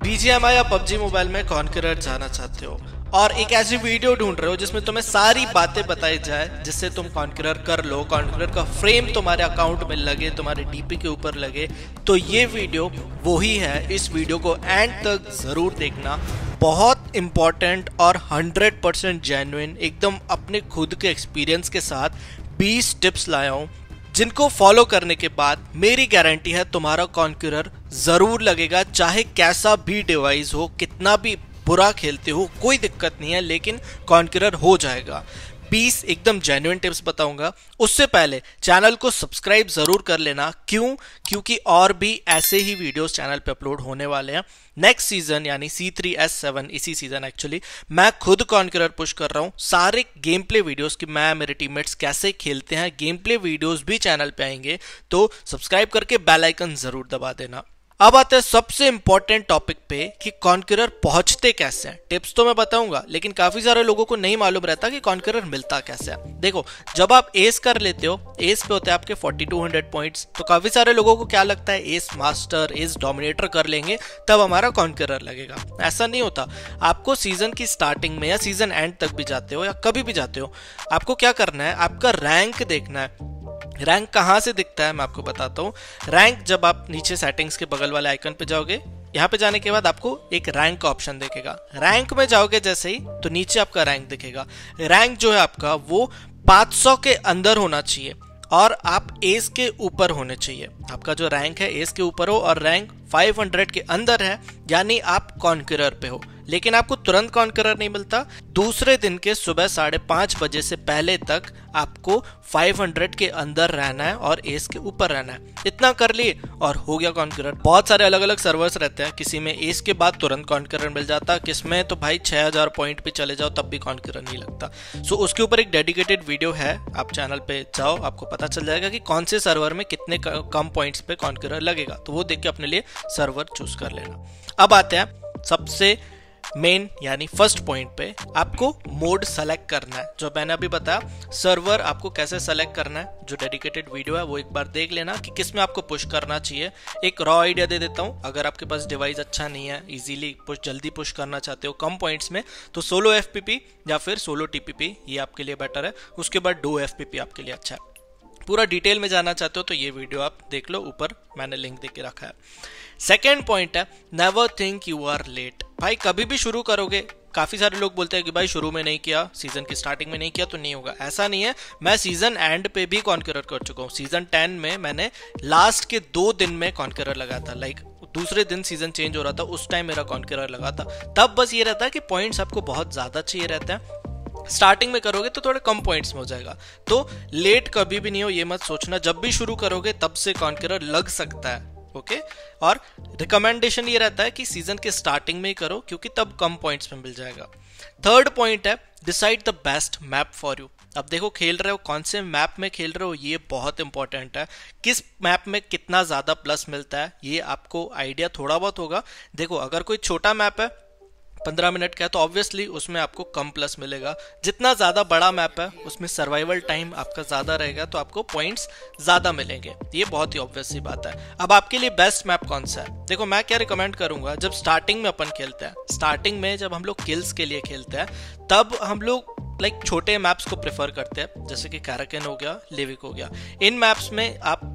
BGMI या PUBG mobile में conqueror जाना चाहते हो और एक ऐसी वीडियो ढूंढ रहे हो जिसमें तुम्हें सारी बातें बताई जाए जिससे तुम कॉन्करर कर लो, कॉन्करर का फ्रेम तुम्हारे अकाउंट में लगे, तुम्हारे डीपी के ऊपर लगे, तो ये वीडियो वही है। इस वीडियो को एंड तक जरूर देखना, बहुत इंपॉर्टेंट और 100% जेन्युइन, एकदम अपने खुद के एक्सपीरियंस के साथ 20 टिप्स लाया हूँ जिनको फॉलो करने के बाद मेरी गारंटी है तुम्हारा कॉन्करर जरूर लगेगा। चाहे कैसा भी डिवाइस हो, कितना भी बुरा खेलते हो, कोई दिक्कत नहीं है, लेकिन कॉन्करर हो जाएगा। 20 एकदम जेन्युइन टिप्स बताऊंगा। उससे पहले चैनल को सब्सक्राइब जरूर कर लेना। क्योंकि और भी ऐसे ही वीडियोस चैनल पे अपलोड होने वाले हैं। नेक्स्ट सीजन यानी C3S7 इसी सीजन एक्चुअली मैं खुद कॉन्करर पुश कर रहा हूं। सारे गेम प्ले वीडियोस की मैं मेरे टीममेट्स कैसे खेलते हैं, गेम प्ले वीडियोस भी चैनल पे आएंगे, तो सब्सक्राइब करके बेल आइकन जरूर दबा देना। अब आते हैं सबसे इंपॉर्टेंट टॉपिक पे कि कॉन्करर पहुंचते कैसे हैं। टिप्स तो मैं बताऊंगा, लेकिन काफी सारे लोगों को नहीं मालूम रहता कि कॉन्करर मिलता कैसे है। देखो, जब आप एस कर लेते हो, एस पे होते हैं आपके 4200 पॉइंट्स, तो काफी सारे लोगों को क्या लगता है एस मास्टर, एस डोमिनेटर कर लेंगे तब हमारा कॉन्करर लगेगा। ऐसा नहीं होता। आपको सीजन की स्टार्टिंग में या सीजन एंड तक भी जाते हो या कभी भी जाते हो, आपको क्या करना है, आपका रैंक देखना है। रैंक कहाँ से दिखता है मैं आपको बताता हूँ। रैंक जब आप नीचे सेटिंग्स के बगल वाले आइकन पे जाओगे, यहाँ पे जाने के बाद आपको एक रैंक का ऑप्शन दिखेगा। रैंक में जाओगे जैसे ही तो नीचे आपका रैंक दिखेगा। रैंक जो है आपका वो 500 के अंदर होना चाहिए और आप एस के ऊपर होने चाहिए। आपका जो रैंक है एस के ऊपर हो और रैंक 500 के अंदर है, यानी आप कॉन्करर पे हो। लेकिन आपको तुरंत कॉन्करर नहीं मिलता। दूसरे दिन के सुबह 5:30 बजे से पहले तक आपको 500 के अंदर रहना है और एस के ऊपर रहना है। इतना कर लिए और हो गया कॉन्करर। बहुत सारे अलग अलग सर्वर्स रहते हैं, किसी में एस के बाद तुरंत कॉन्करर मिल जाता, किसमें तो भाई 6000 पॉइंट पे चले जाओ तब भी कॉन्करर नहीं लगता। सो उसके ऊपर एक डेडिकेटेड वीडियो है, आप चैनल पे जाओ, आपको पता चल जाएगा कि कौन से सर्वर में कितने कम पॉइंट्स पे कॉन्करर लगेगा, तो वो देख के अपने लिए सर्वर चूज कर लेना। अब आते हैं सबसे मेन यानी फर्स्ट पॉइंट पे, आपको मोड सेलेक्ट करना है। जो मैंने अभी बताया सर्वर आपको कैसे सेलेक्ट करना है, जो डेडिकेटेड वीडियो है वो एक बार देख लेना कि किस में आपको पुश करना चाहिए। एक रॉ आइडिया दे देता हूँ, अगर आपके पास डिवाइस अच्छा नहीं है, इजीली जल्दी पुश करना चाहते हो कम पॉइंट्स में, तो सोलो FPP या फिर सोलो TPP ये आपके लिए बेटर है। उसके बाद डो FPP आपके लिए अच्छा है। पूरा डिटेल में जानना चाहते हो तो ये वीडियो आप देख लो, ऊपर मैंने लिंक दे के रखा है। सेकेंड पॉइंट है never think you are late. भाई कभी भी शुरू करोगे, काफी सारे लोग बोलते हैं कि भाई शुरू में नहीं किया, सीजन की स्टार्टिंग में नहीं किया तो नहीं होगा। ऐसा नहीं है। मैं सीजन एंड पे भी कॉन्करर कर चुका हूँ। सीजन 10 में मैंने लास्ट के 2 दिन में कॉन्करर लगा था। लाइक दूसरे दिन सीजन चेंज हो रहा था, उस टाइम मेरा कॉन्करर लगा था। तब बस ये रहता है कि पॉइंट्स आपको बहुत ज्यादा चाहिए रहते हैं। स्टार्टिंग में करोगे तो थोड़े कम पॉइंट्स में हो जाएगा, तो लेट कभी भी नहीं हो, ये मत सोचना। जब भी शुरू करोगे तब से कॉन्करर लग सकता है, ओके। और रिकमेंडेशन ये रहता है कि सीजन के स्टार्टिंग में ही करो, क्योंकि तब कम पॉइंट्स में मिल जाएगा। थर्ड पॉइंट है decide the best map for you. अब देखो, खेल रहे हो कौन से मैप में खेल रहे हो, ये बहुत इंपॉर्टेंट है। किस मैप में कितना ज्यादा प्लस मिलता है ये आपको आइडिया थोड़ा बहुत होगा। देखो, अगर कोई छोटा मैप है 15 मिनट का है तो ऑब्वियसली उसमें आपको कम प्लस मिलेगा। जितना ज्यादा बड़ा मैप है उसमें सर्वाइवल टाइम आपका ज्यादा रहेगा, तो आपको पॉइंट्स ज्यादा मिलेंगे। ये बहुत ही ऑब्वियस सी बात है। अब आपके लिए बेस्ट मैप कौन सा है? देखो, मैं क्या रिकमेंड करूंगा, जब स्टार्टिंग में अपन खेलते हैं, स्टार्टिंग में जब हम लोग किल्स के लिए खेलते हैं, तब हम लोग छोटे मैप्स को प्रेफर करते हैं, जैसे कि कैराकेन हो गया, लिविक हो गया। इन मैप्स में आप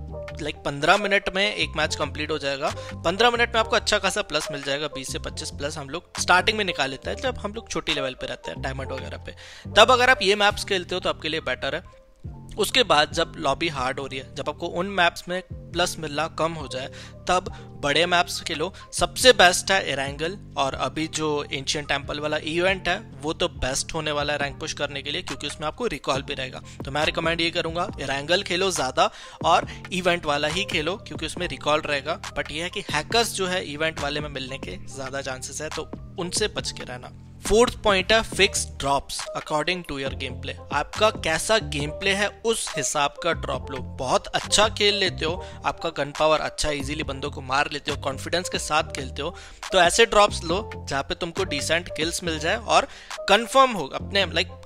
15 मिनट में एक मैच कंप्लीट हो जाएगा। 15 मिनट में आपको अच्छा खासा प्लस मिल जाएगा। 20 से 25 प्लस हम लोग स्टार्टिंग में निकाल लेते हैं जब हम लोग छोटी लेवल पे रहते हैं, डायमंड वगैरह पे। तब अगर आप ये मैप्स खेलते हो तो आपके लिए बेटर है। उसके बाद जब लॉबी हार्ड हो रही है, जब आपको उन मैप्स में प्लस मिलना कम हो जाए, तब बड़े मैप्स खेलो। सबसे बेस्ट है एरेंगल, और अभी जो एंशिएंट टेम्पल वाला इवेंट है वो तो बेस्ट होने वाला है रैंक पुश करने के लिए, क्योंकि उसमें आपको रिकॉल भी रहेगा। तो मैं रिकमेंड ये करूंगा एरेंगल खेलो ज्यादा और इवेंट वाला ही खेलो, क्योंकि उसमें रिकॉल रहेगा। बट ये है कि हैकर्स जो है इवेंट वाले में मिलने के ज्यादा चांसेस है, तो उनसे बच के रहना। फोर्थ पॉइंट है fix drops according to your game play. आपका कैसा गेम प्ले है उस हिसाब का ड्रॉप लो। बहुत अच्छा खेल लेते हो, आपका गन पावर अच्छा, इजीली बंदों को मार लेते हो, कॉन्फिडेंस के साथ खेलते हो, तो ऐसे ड्रॉप्स लो जहाँ पे तुमको डिसेंट किल्स मिल जाए और कंफर्म हो, अपने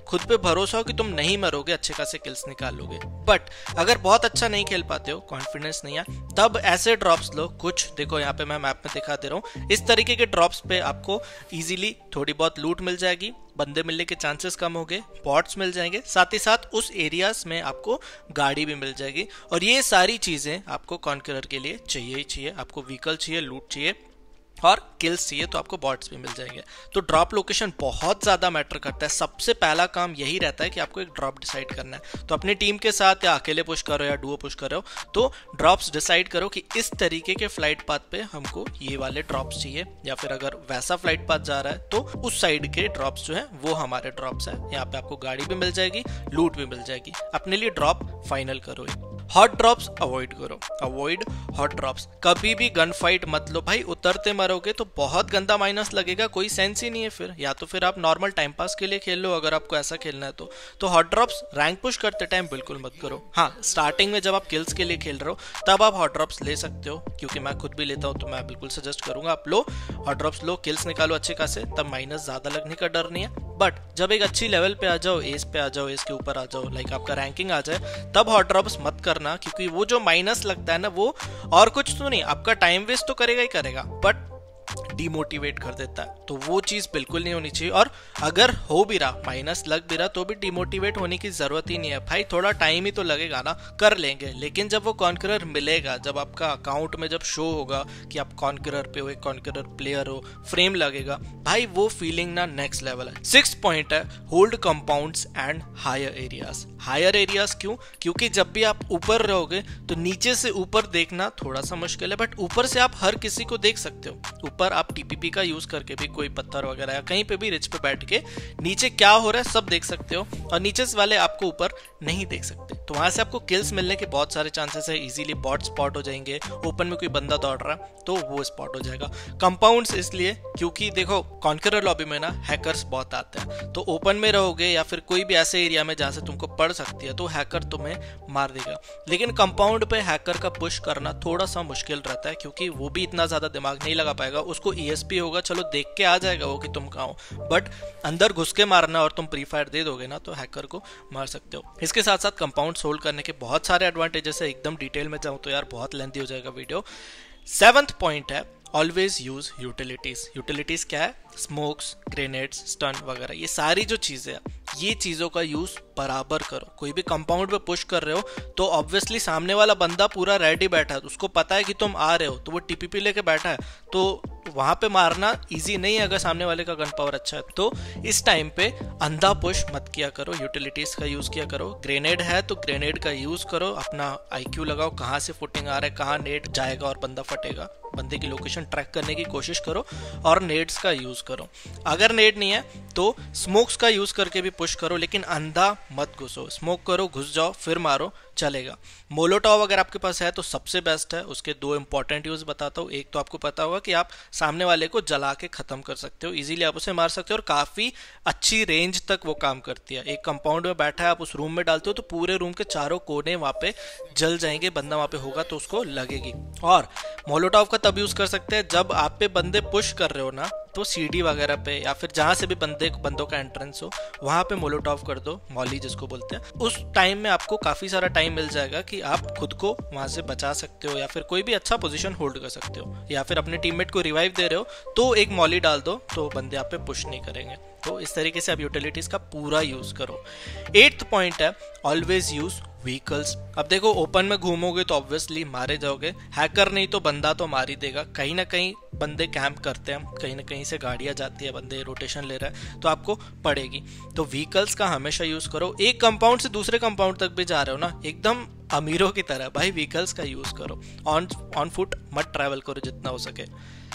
खुद पे भरोसा हो कि तुम नहीं मरोगे, अच्छे खासे किल्स निकाल लोगे। बट अगर बहुत अच्छा नहीं खेल पाते हो, कॉन्फिडेंस नहीं है, तब ऐसे ड्रॉप्स लो। कुछ देखो यहाँ पे मैं मैप में दिखा दे रहा हूँ, इस तरीके के ड्रॉप्स पे आपको इजीली थोड़ी बहुत लूट मिल जाएगी, बंदे मिलने के चांसेस कम हो गए, बॉट्स मिल जाएंगे, साथ ही साथ उस एरियाज में आपको गाड़ी भी मिल जाएगी। और ये सारी चीजें आपको कॉन्करर के लिए चाहिए ही चाहिए। आपको व्हीकल चाहिए, लूट चाहिए और किल्स चाहिए, तो आपको बॉट्स भी मिल जाएंगे। तो ड्रॉप लोकेशन बहुत ज़्यादा मैटर करता है। सबसे पहला काम यही रहता है कि आपको एक ड्रॉप डिसाइड करना है। तो अपनी टीम के साथ या अकेले पुश करो या डुओ पुश करो, तो ड्रॉप्स डिसाइड करो कि इस तरीके के फ्लाइट पाथ पे हमको ये वाले ड्रॉप्स चाहिए, या फिर अगर वैसा फ्लाइट पाथ जा रहा है तो उस साइड के ड्रॉप्स जो है वो हमारे ड्रॉप्स है। यहाँ पे आपको गाड़ी भी मिल जाएगी, लूट भी मिल जाएगी। अपने लिए ड्रॉप फाइनल करो। हॉट ड्रॉप्स अवॉइड करो, अवॉइड हॉट ड्रॉप्स। कभी भी गन फाइट मत लो भाई, उतरते मरोगे तो बहुत गंदा माइनस लगेगा, कोई सेंस ही नहीं है फिर। या तो फिर आप नॉर्मल टाइम पास के लिए खेल लो अगर आपको ऐसा खेलना है तो हॉट ड्रॉप्स रैंक पुश करते टाइम बिल्कुल मत करो। हाँ, स्टार्टिंग में जब आप किल्स के लिए खेल रहे हो तब आप हॉट ड्रॉप्स ले सकते हो, क्योंकि मैं खुद भी लेता हूँ तो मैं बिल्कुल सजेस्ट करूंगा आप लो, हॉट ड्रॉप्स लो, किल्स निकालो अच्छे खासे, तब माइनस ज्यादा लगने का डर नहीं है। बट जब एक अच्छी लेवल पे आ जाओ, एस पे आ जाओ, एस के ऊपर आ जाओ, लाइक आपका रैंकिंग आ जाए, तब हॉट ड्रॉप्स मत करना, क्योंकि वो जो माइनस लगता है ना, वो और कुछ तो नहीं, आपका टाइम वेस्ट तो करेगा ही करेगा, बट डिमोटिवेट कर देता है। तो वो चीज बिल्कुल नहीं होनी चाहिए। और अगर हो भी रहा, माइनस लग भी रहा, तो भी डिमोटिवेट होने की जरूरत ही नहीं है भाई। थोड़ा टाइम ही तो लगेगा ना, कर लेंगे। लेकिन जब वो कॉन्करर मिलेगा, जब आपका अकाउंट में जब शो होगा कि आप कॉन्करर पे हो, एक कॉन्करर प्लेयर हो, फ्रेम लगेगा भाई, वो फीलिंग ना नेक्स्ट लेवल है। 6th पॉइंट है hold compounds and higher areas. Higher areas क्यों? क्योंकि जब भी आप ऊपर रहोगे तो नीचे से ऊपर देखना थोड़ा सा मुश्किल है, बट ऊपर से आप हर किसी को देख सकते हो। ऊपर आप टीपीपी का यूज करके भी कोई पत्थर वगैरह या कहीं पे भी रिच पे बैठ के नीचे क्या हो रहा है सब देख सकते हो, और नीचे वाले आपको ऊपर नहीं देख सकते। तो वहां से आपको किल्स मिलने के बहुत सारे चांसेस है। इजीली बॉट स्पॉट हो जाएंगे, ओपन में कोई बंदा दौड़ रहा है तो वो स्पॉट हो जाएगा। कंपाउंड्स इसलिए क्योंकि देखो कॉन्करर लॉबी में ना हैकर्स बहुत आते हैं, तो ओपन में रहोगे या फिर कोई भी ऐसे एरिया में जहां से तुमको पड़ सकती है तो हैकर तुम्हें मार देगा। लेकिन कंपाउंड पे हैकर का पुश करना थोड़ा सा मुश्किल रहता है, क्योंकि वो भी इतना ज्यादा दिमाग नहीं लगा पाएगा। उसको ईएसपी होगा, चलो देख के आ जाएगा वो कि तुम कहाँ हो, बट अंदर घुस के मारना और तुम प्री फायर दे दोगे ना तो हैकर को मार सकते हो। इसके साथ साथ कंपाउंड होल्ड करने के बहुत सारे एडवांटेजेस है। एकदम डिटेल में जाऊं तो यार बहुत लेंथी हो जाएगा वीडियो। 7th पॉइंट है ऑलवेज यूज यूटिलिटीज। यूटिलिटीज क्या है? स्मोक्स, ग्रेनेड्स, स्टन वगैरह, ये सारी जो चीजें हैं, ये चीजों का यूज बराबर करो। कोई भी कंपाउंड पे पुश कर रहे हो तो ऑब्वियसली सामने वाला बंदा पूरा रेडी बैठा है, उसको पता है कि तुम आ रहे हो, तो वो टीपीपी लेके बैठा है, तो वहां पे मारना इजी नहीं है अगर सामने वाले का गन पावर अच्छा है। तो इस टाइम पे अंधा पुश मत किया करो, यूटिलिटीज का यूज किया करो। ग्रेनेड है तो ग्रेनेड का यूज करो, अपना आईक्यू लगाओ, कहाँ से फुटिंग आ रहा है, कहाँ नेट जाएगा और बंदा फटेगा, बंदे की लोकेशन ट्रैक करने की कोशिश करो और नेड्स का यूज करो। अगर नेट नहीं है तो स्मोक्स का यूज करके भी पुश करो, लेकिन अंधा मत घुसो। स्मोक करो, घुस जाओ, फिर मारो, चलेगा। मोलोटॉव अगर आपके पास है तो सबसे बेस्ट है। उसके 2 इंपॉर्टेंट यूज बताता हूँ। एक तो आपको पता होगा कि आप सामने वाले को जला के खत्म कर सकते हो, इजीली आप उसे मार सकते हो और काफी अच्छी रेंज तक वो काम करती है। एक कंपाउंड में बैठा है, आप उस रूम में डालते हो तो पूरे रूम के चारों कोने वहां पे जल जाएंगे, बंदा वहां पे होगा तो उसको लगेगी। और मोलोटॉव का तब यूज कर सकते हैं जब आप पे बंदे पुश कर रहे हो ना, तो सीडी वगैरह पे या फिर जहां से भी बंदों का एंट्रेंस हो वहां पे मोलोटॉव कर दो, मॉली जिसको बोलते हैं। उस टाइम में आपको काफी सारा टाइम मिल जाएगा कि आप खुद को वहां से बचा सकते हो या फिर कोई भी अच्छा पोजीशन होल्ड कर सकते हो, या फिर अपने टीममेट को रिवाइव दे रहे हो तो एक मॉली डाल दो तो बंदे आप पे पुश नहीं करेंगे। तो इस तरीके से आप यूटिलिटीज का पूरा यूज करो। 8th पॉइंट है ऑलवेज यूज व्हीकल्स। अब देखो ओपन में घूमोगे तो ऑब्वियसली मारे जाओगे, हैकर नहीं तो बंदा तो मार ही देगा। कहीं ना कहीं बंदे कैंप करते हैं, कहीं ना कहीं से गाड़ियां जाती है, बंदे रोटेशन ले रहे हैं तो आपको पड़ेगी। तो व्हीकल्स का हमेशा यूज करो। एक कंपाउंड से दूसरे कंपाउंड तक भी जा रहे हो ना, एकदम अमीरों की तरह भाई व्हीकल्स का यूज करो। ऑन फुट मत ट्रैवल करो जितना हो सके।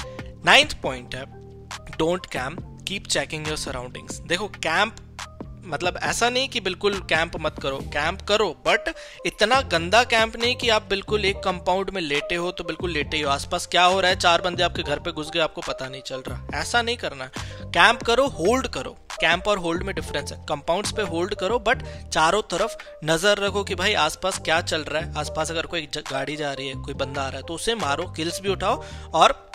9th पॉइंट है don't camp, keep checking your surroundings. देखो कैंप मतलब ऐसा नहीं कि बिल्कुल कैंप मत करो, कैंप करो बट इतना गंदा कैंप नहीं कि आप बिल्कुल एक कंपाउंड में लेटे हो तो बिल्कुल लेटे ही हो, आसपास क्या हो रहा है 4 बंदे आपके घर पे घुस गए आपको पता नहीं चल रहा, ऐसा नहीं करना। कैंप करो, होल्ड करो। कैंप और होल्ड में डिफरेंस है। कंपाउंड्स पे होल्ड करो बट चारों तरफ नजर रखो कि भाई आसपास क्या चल रहा है। आसपास अगर कोई गाड़ी जा रही है, कोई बंदा आ रहा है तो उसे मारो, किल्स भी उठाओ और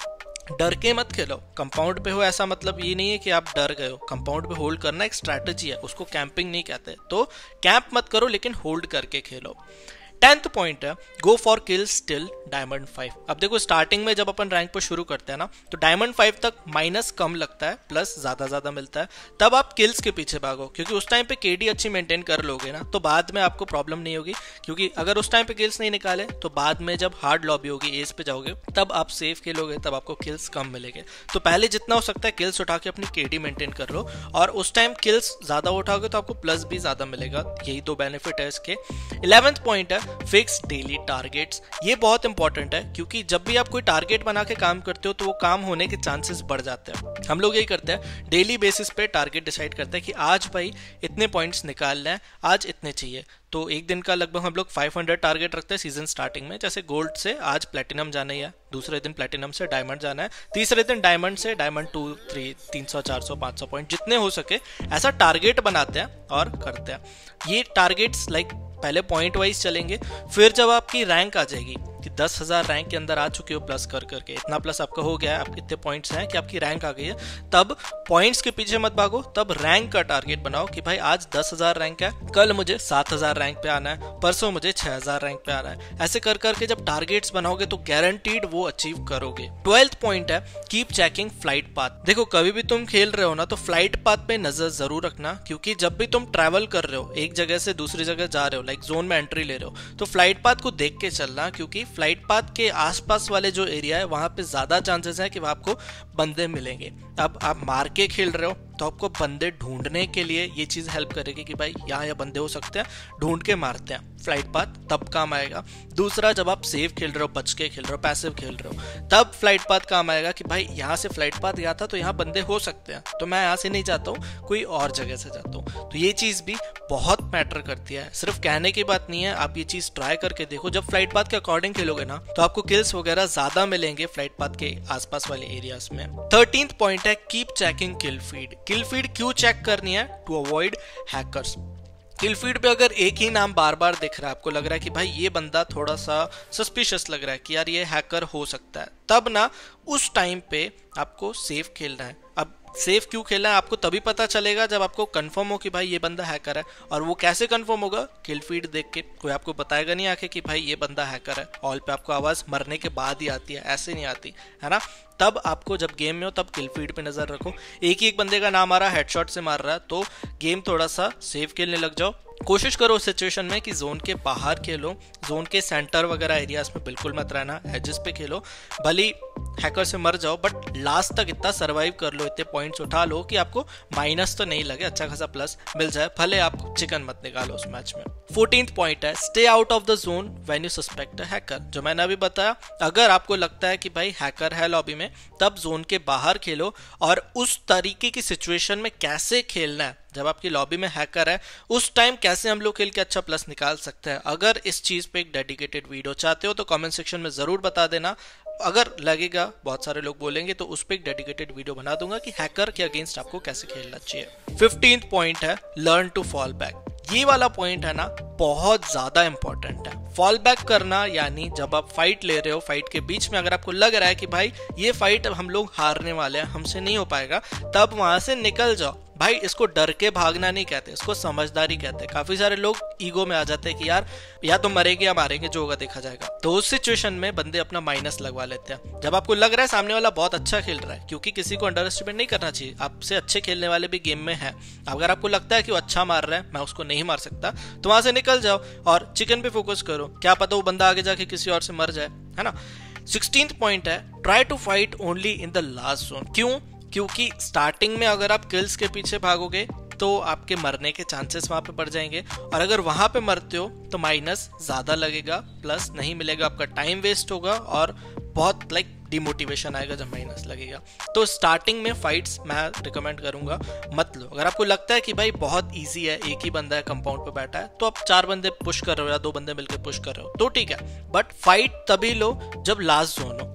डर के मत खेलो। कंपाउंड पे हो ऐसा मतलब ये नहीं है कि आप डर गए हो। कंपाउंड पे होल्ड करना एक स्ट्रैटेजी है, उसको कैंपिंग नहीं कहते। तो कैंप मत करो लेकिन होल्ड करके खेलो। 10th पॉइंट है go for kills till diamond 5। अब देखो स्टार्टिंग में जब अपन रैंक पर शुरू करते हैं ना, तो डायमंड 5 तक माइनस कम लगता है, प्लस ज्यादा मिलता है। तब आप किल्स के पीछे भागो, क्योंकि उस टाइम पे केडी अच्छी मेंटेन कर लोगे ना, तो बाद में आपको प्रॉब्लम नहीं होगी। क्योंकि अगर उस टाइम पे किल्स नहीं निकाले तो बाद में जब हार्ड लॉबी होगी, एज पे जाओगे, तब आप सेफ खेलोगे, तब आपको किल्स कम मिलेंगे। तो पहले जितना हो सकता है किल्स उठा के अपनी केडी मेंटेन कर लो, और उस टाइम किल्स ज्यादा उठाओगे तो आपको प्लस भी ज्यादा मिलेगा। यही दो बेनिफिट है इसके। 11th पॉइंट है फिक्स डेली टारगेट्स। ये बहुत इंपॉर्टेंट है, क्योंकि जब भी आप कोई टारगेट बना के काम करते हो तो वो काम होने के चांसेस बढ़ जाते हैं। हम लोग यही करते हैं, डेली बेसिस पे टारगेट डिसाइड करते हैं कि आज भाई इतने पॉइंट्स निकालने हैं, आज इतने चाहिए। तो एक दिन का लगभग हम लोग 500 टारगेट रखते हैं सीजन स्टार्टिंग में। जैसे गोल्ड से आज प्लेटिनम जाना ही है, दूसरे दिन प्लेटिनम से डायमंड जाना है, तीसरे दिन डायमंड से डायमंड 2, 3, 300, 400, 500 पॉइंट जितने हो सके ऐसा टारगेट बनाते हैं और करते हैं। ये टारगेट्स पहले पॉइंट वाइज चलेंगे, फिर जब आपकी रैंक आ जाएगी कि 10,000 रैंक के अंदर आ चुके हो प्लस कर करके, इतना प्लस आपका हो गया है, आप इतने पॉइंट्स हैं कि आपकी रैंक आ गई है, तब पॉइंट्स के पीछे मत भागो, तब रैंक का टारगेट बनाओ कि भाई आज 10,000 रैंक है, कल मुझे 7,000 रैंक पे आना है, परसों मुझे 6,000 रैंक पे आना है। ऐसे कर करके जब टारगेट्स बनाओगे तो गारंटीड वो अचीव करोगे। 12th पॉइंट है कीप चेकिंग फ्लाइट पाथ। देखो कभी भी तुम खेल रहे हो ना, तो फ्लाइट पाथ पे नजर जरूर रखना, क्योंकि जब भी तुम ट्रैवल कर रहे हो, एक जगह से दूसरी जगह जा रहे हो, लाइक जोन में एंट्री ले रहे हो, तो फ्लाइट पाथ को देख के चलना, क्योंकि फ्लाइट पाथ के आसपास वाले जो एरिया है वहां पे ज्यादा चांसेस है कि वहां आपको बंदे मिलेंगे। अब आप मार के खेल रहे हो तो आपको बंदे ढूंढने के लिए ये चीज हेल्प करेगी कि भाई यहाँ ये बंदे हो सकते हैं, ढूंढ के मारते हैं, फ्लाइट पाथ तब काम आएगा। दूसरा, जब आप सेफ खेल रहे हो, बच के खेल रहे हो, पैसिव खेल रहे हो, तब फ्लाइट पाथ काम आएगा कि भाई यहाँ से फ्लाइट पाथ गया था तो यहाँ बंदे हो सकते हैं, तो मैं यहाँ से नहीं जाता हूँ, कोई और जगह से जाता हूँ। तो ये चीज भी बहुत मैटर करती है, सिर्फ कहने की बात नहीं है, आप ये चीज ट्राई करके देखो। जब फ्लाइट पाथ के अकॉर्डिंग खेलोगे ना, तो आपको किल्स वगैरह ज्यादा मिलेंगे फ्लाइट पाथ के आसपास वाले एरियाज में। 13th पॉइंट है keep checking kill feed. Kill feed क्यों चेक करनी है? To avoid hackers. Kill feed पे अगर एक ही नाम बार बार दिख रहा है, आपको लग रहा है कि भाई ये बंदा थोड़ा सा सस्पिशियस लग रहा है कि यार ये हैकर हो सकता है, तब ना उस टाइम पे आपको सेफ खेलना है। अब सेफ क्यों खेलना है आपको तभी पता चलेगा जब आपको कंफर्म हो कि भाई ये बंदा हैकर है। और वो कैसे कंफर्म होगा? किल फीड देख के। कोई आपको बताएगा नहीं आके कि भाई ये बंदा हैकर है। ऑल पे आपको आवाज मरने के बाद ही आती है, ऐसे नहीं आती है ना। तब आपको जब गेम में हो तब किल फीड पे नजर रखो। एक ही एक बंदे का नाम आ रहा है, हेडशॉट से मार रहा है, तो गेम थोड़ा सा सेफ खेलने लग जाओ। कोशिश करो उस सिचुएशन में कि जोन के बाहर खेलो, जोन के सेंटर वगैरह एरियाज में बिल्कुल मत रहना, एजेस पे खेलो। भली हैकर से मर जाओ बट लास्ट तक इतना सरवाइव कर लो, इतने पॉइंट्स उठा लो कि आपको माइनस तो नहीं लगे, अच्छा खासा प्लस मिल जाए, भले आप चिकन मत निकालो उस मैच में। 14th पॉइंट है stay out of the zone when you suspect a hacker. जो मैंने अभी बताया, अगर आपको लगता है कि भाई हैकर है लॉबी में, तब जोन के बाहर खेलो। और उस तरीके की सिचुएशन में कैसे खेलना है, जब आपकी लॉबी में हैकर है उस टाइम कैसे हम लोग खेल के अच्छा प्लस निकाल सकते हैं। अगर इस चीज पे एक डेडिकेटेड वीडियो चाहते हो तो कमेंट सेक्शन में जरूर बता देना। अगर लगेगा बहुत सारे लोग बोलेंगे तो उस पर एक डेडिकेटेड वीडियो बना दूंगा कि हैकर के अगेंस्ट आपको कैसे खेलना चाहिए। 15th पॉइंट है लर्न टू फॉल बैक। ये वाला पॉइंट है ना, बहुत ज्यादा इंपॉर्टेंट है। फॉल बैक करना यानी जब आप फाइट ले रहे हो, फाइट के बीच में अगर आपको लग रहा है कि भाई ये फाइट हम लोग हारने वाले हैं, हमसे नहीं हो पाएगा, तब वहां से निकल जाओ। भाई इसको डर के भागना नहीं कहते, इसको समझदारी कहते हैं। काफी सारे लोग ईगो में आ जाते हैं कि यार या तो मरेंगे या मारेंगे, जो होगा देखा जाएगा। तो उस सिचुएशन में बंदे अपना माइनस लगवा लेते हैं। जब आपको लग रहा है सामने वाला बहुत अच्छा खेल रहा है, क्योंकि किसी को अंडर एस्टिमेट नहीं करना चाहिए, आपसे अच्छे खेलने वाले भी गेम में हैं। अगर आपको लगता है कि वो अच्छा मार रहा है, मैं उसको नहीं मार सकता, तो वहां से निकल जाओ और चिकन पे फोकस करो। क्या पता वो बंदा आगे जाके किसी और से मर जाए, है ना। 16th पॉइंट है try to fight only in the last zone. क्यों? क्योंकि स्टार्टिंग में अगर आप किल्स के पीछे भागोगे तो आपके मरने के चांसेस वहां पे बढ़ जाएंगे, और अगर वहां पे मरते हो तो माइनस ज्यादा लगेगा, प्लस नहीं मिलेगा, आपका टाइम वेस्ट होगा और बहुत डिमोटिवेशन आएगा जब माइनस लगेगा। तो स्टार्टिंग में फाइट्स मैं रिकमेंड करूंगा मत लो। अगर आपको लगता है कि भाई बहुत इजी है, एक ही बंदा है कंपाउंड पे बैठा है, तो आप 4 बंदे पुश कर रहे हो या 2 बंदे मिलकर पुश कर रहे हो तो ठीक है, बट फाइट तभी लो जब लास्ट जोन हो।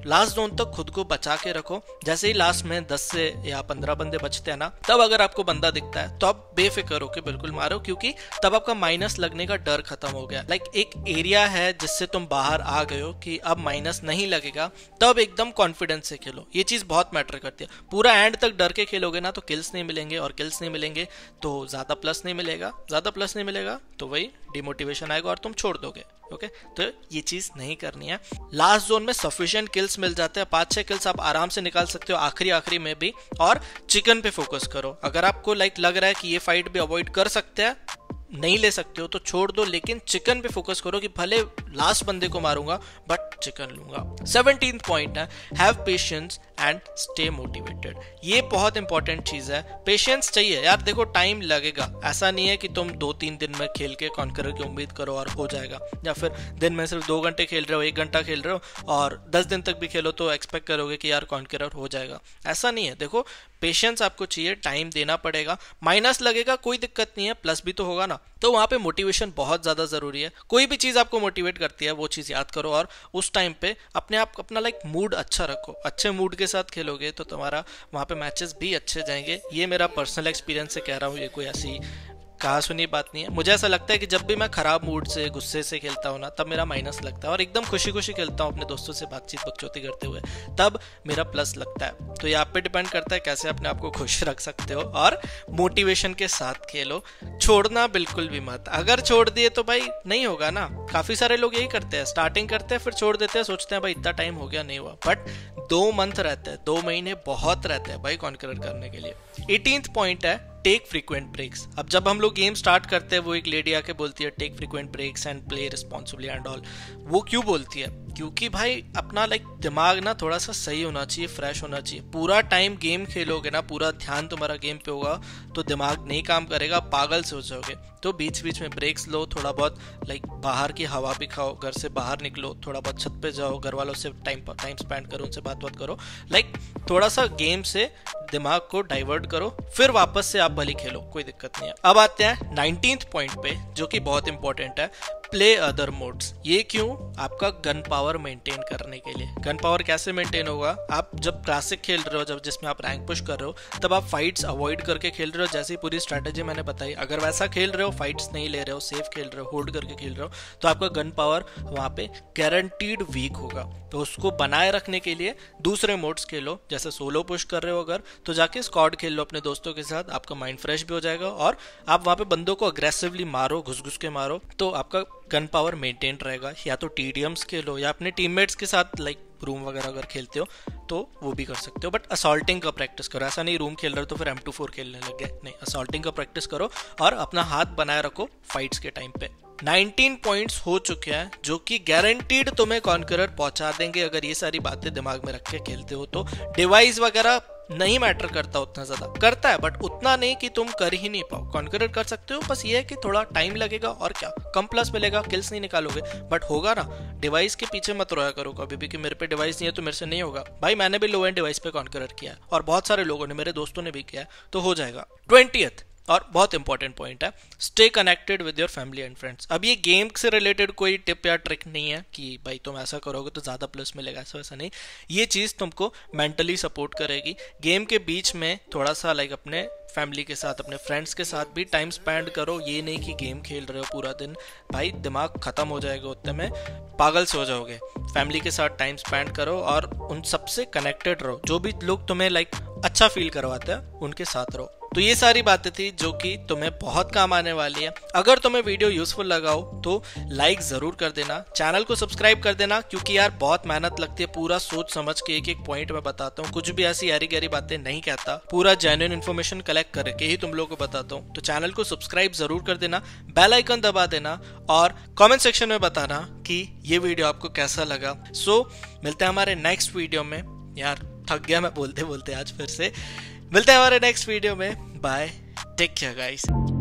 लास्ट जोन तक खुद को बचा के रखो। जैसे ही लास्ट में 10 से या 15 बंदे बचते हैं ना, तब अगर आपको बंदा दिखता है तो आप बेफिक्र होकर बिल्कुल मारो, क्योंकि तब आपका माइनस लगने का डर खत्म हो गया। लाइक एक एरिया है जिससे तुम बाहर आ गए हो कि अब माइनस नहीं लगेगा, तब एकदम कॉन्फिडेंस से खेलो। ये चीज बहुत मैटर करती है। पूरा एंड तक डर के खेलोगे ना तो किल्स नहीं मिलेंगे, और किल्स नहीं मिलेंगे तो ज्यादा प्लस नहीं मिलेगा, ज्यादा प्लस नहीं मिलेगा तो वही डिमोटिवेशन आएगा और तुम छोड़ दोगे। ओके, तो ये चीज नहीं करनी है। लास्ट जोन में सफिशिएंट किल्स मिल जाते हैं, 5-6 किल्स आप आराम से निकाल सकते हो आखिरी में भी। और चिकन पे फोकस करो। अगर आपको लग रहा है कि ये फाइट भी अवॉइड कर सकते हैं, नहीं ले सकते हो तो छोड़ दो, लेकिन चिकन पे फोकस करो कि भले लास्ट बंदे को मारूंगा बट चिकन लूंगा। 17th पॉइंट है have patience and stay motivated. ये बहुत इंपॉर्टेंट चीज है। पेशेंस चाहिए यार। देखो टाइम लगेगा, ऐसा नहीं है कि तुम 2-3 दिन में खेल के कॉन्करर की उम्मीद करो और हो जाएगा, या फिर दिन में सिर्फ 2 घंटे खेल रहे हो, 1 घंटा खेल रहे हो और 10 दिन तक भी खेलो तो एक्सपेक्ट करोगे कि यार कॉन्करर हो जाएगा। ऐसा नहीं है। देखो पेशेंस आपको चाहिए, टाइम देना पड़ेगा। माइनस लगेगा कोई दिक्कत नहीं है, प्लस भी तो होगा ना। तो वहां पे मोटिवेशन बहुत ज्यादा जरूरी है। कोई भी चीज आपको मोटिवेट करती है वो चीज याद करो, और उस टाइम पे अपने आप अपना मूड अच्छा रखो। अच्छे मूड के साथ खेलोगे तो तुम्हारा वहां पे मैचेस भी अच्छे जाएंगे। ये मेरा पर्सनल एक्सपीरियंस से कह रहा हूँ, ये कोई ऐसी कहा सुनी बात नहीं है। मुझे ऐसा लगता है कि जब भी मैं खराब मूड से, गुस्से से खेलता हूँ ना, तब मेरा माइनस लगता है, और एकदम खुशी खुशी खेलता हूँ अपने दोस्तों से बातचीत बकचोती करते हुए, तब मेरा प्लस लगता है। तो ये आप पे डिपेंड करता है कैसे अपने आप को खुश रख सकते हो, और मोटिवेशन के साथ खेलो। छोड़ना बिल्कुल भी मत। अगर छोड़ दिए तो भाई नहीं होगा ना। काफी सारे लोग यही करते हैं, स्टार्टिंग करते हैं फिर छोड़ देते हैं, सोचते हैं भाई इतना टाइम हो गया, नहीं हुआ। बट 2 मंथ रहते हैं, 2 महीने बहुत रहते हैं भाई कॉन्करर करने के लिए। 18th पॉइंट है टेक फ्रीक्वेंट ब्रेक्स। अब जब हम लोग गेम स्टार्ट करते हैं, वो एक लेडी आके बोलती है take frequent breaks and play responsibly and all. वो क्यों बोलती है? क्योंकि भाई अपना दिमाग ना थोड़ा सा सही होना चाहिए, फ्रेश होना चाहिए। पूरा टाइम गेम खेलोगे ना, पूरा ध्यान तुम्हारा गेम पे होगा तो दिमाग नहीं काम करेगा, पागल से हो जाओगे। तो बीच बीच में ब्रेक्स लो, थोड़ा बहुत बाहर की हवा भी खाओ, घर से बाहर निकलो, थोड़ा बहुत छत पे जाओ, घर वालों से टाइम स्पेंड करो, उनसे बात करो। थोड़ा सा गेम से दिमाग को डाइवर्ट करो, फिर वापस से आप भले खेलो, कोई दिक्कत नहीं है। अब आते हैं 19th पॉइंट पे, जो कि बहुत इंपॉर्टेंट है, प्ले अदर मोड्स। ये क्यों? आपका गन पावर मेंटेन करने के लिए। गन पावर कैसे मेंटेन होगा? आप जब क्लासिक खेल रहे हो, जब जिसमें आप रैंक पुश कर रहे हो, तब आप फाइट्स अवॉइड करके खेल रहे हो, जैसी पूरी स्ट्रैटेजी मैंने बताई। अगर वैसा खेल रहे हो, फाइट्स नहीं ले रहे हो, सेफ खेल रहे हो, होल्ड करके खेल रहे हो, तो आपका गन पावर वहां पे गारंटीड वीक होगा। तो उसको बनाए रखने के लिए दूसरे मोड्स खेलो। जैसे सोलो पुश कर रहे हो अगर, तो जाके स्क्वाड खेल लो अपने दोस्तों के साथ, आपका माइंड फ्रेश भी हो जाएगा, और आप वहां पे बंदों को अग्रेसिवली मारो, घुस घुस के मारो, तो आपका गन पावर मेंटेन रहेगा। या तो टीडीएम्स खेलो, या अपने टीममेट्स के साथ रूम वगैरह अगर खेलते हो तो वो भी कर सकते हो। बट असॉल्टिंग का प्रैक्टिस करो। ऐसा नहीं रूम खेल रहे हो तो फिर M24 खेलने लग गए, नहीं, असॉल्टिंग का प्रैक्टिस करो और अपना हाथ बनाए रखो फाइट्स के टाइम पे। 19 पॉइंट्स हो चुके हैं, जो कि गारंटीड तुम्हें कॉन्करर पहुंचा देंगे अगर ये सारी बातें दिमाग में रख के खेलते हो तो। डिवाइस वगैरह नहीं मैटर करता उतना ज्यादा, करता है बट उतना नहीं कि तुम कर ही नहीं पाओ। कॉन्करर कर सकते हो, बस ये है कि थोड़ा टाइम लगेगा, और क्या, कम प्लस मिलेगा, किल्स नहीं निकालोगे, बट होगा ना। डिवाइस के पीछे मत रोया करो कभी भी कि मेरे पे डिवाइस नहीं है तो मेरे से नहीं होगा। भाई मैंने भी लो एंड डिवाइस पे कॉन्करर किया है, और बहुत सारे लोगों ने, मेरे दोस्तों ने भी किया है, तो हो जाएगा। 20th और बहुत इंपॉर्टेंट पॉइंट है, stay connected with your family and friends. अब ये गेम से रिलेटेड कोई टिप या ट्रिक नहीं है कि भाई तुम ऐसा करोगे तो ज्यादा प्लस मिलेगा, ऐसा वैसा नहीं। ये चीज तुमको मेंटली सपोर्ट करेगी। गेम के बीच में थोड़ा सा अपने फैमिली के साथ, अपने फ्रेंड्स के साथ भी टाइम स्पेंड करो। ये नहीं कि गेम खेल रहे हो पूरा दिन, भाई दिमाग खत्म हो जाएगा, उतने में पागल से हो जाओगे। फैमिली के साथ टाइम स्पेंड करो और उन सबसे कनेक्टेड रहो। जो भी लोग तुम्हें अच्छा फील करवाते हैं उनके साथ रहो। तो ये सारी बातें थी जो कि तुम्हें बहुत काम आने वाली है। अगर तुम्हें वीडियो यूजफुल लगा हो तो लाइक जरूर कर देना, चैनल को सब्सक्राइब कर देना, क्योंकि यार बहुत मेहनत लगती है। पूरा सोच समझ के एक एक पॉइंट में बताता हूँ, कुछ भी ऐसी यारी गहरी बातें नहीं कहता, पूरा जेन्युइन इन्फॉर्मेशन कलेक्ट करके ही तुम लोगों को बताता हूँ। तो चैनल को सब्सक्राइब जरूर कर देना, बेल आइकन दबा देना, और कमेंट सेक्शन में बताना कि ये वीडियो आपको कैसा लगा। सो मिलते हैं हमारे नेक्स्ट वीडियो में। यार थक गया मैं बोलते बोलते आज, फिर से मिलते हैं हमारे नेक्स्ट वीडियो में। Bye, take care guys.